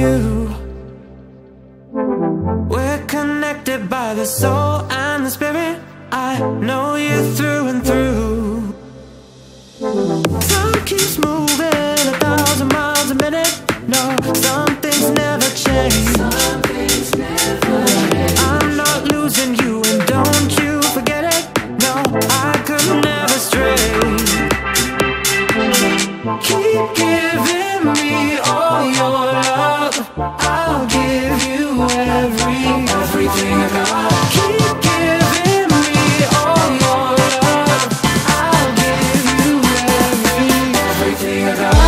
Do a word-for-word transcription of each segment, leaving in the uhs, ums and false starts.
you. We're connected by the soul and the spirit. I know you through and through. Time keeps moving a thousand miles a minute. No, some things never change. Some things never change. I'm not losing you, and don't you forget it. No, I could never stray. Keep giving me all your love. I'll give you every, everything I got. Keep giving me all your love. I'll give you every, everything I got.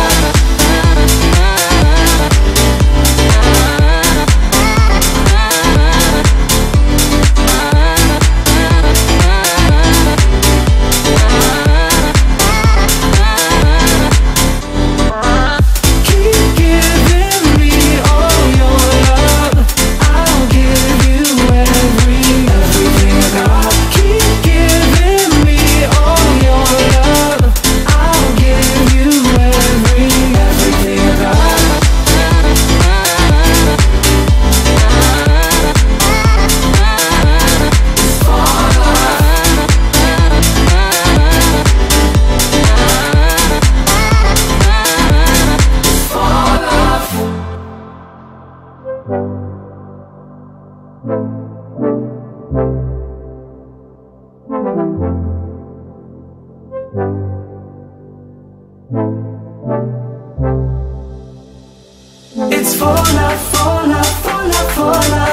It's for love, for love, for love, for love.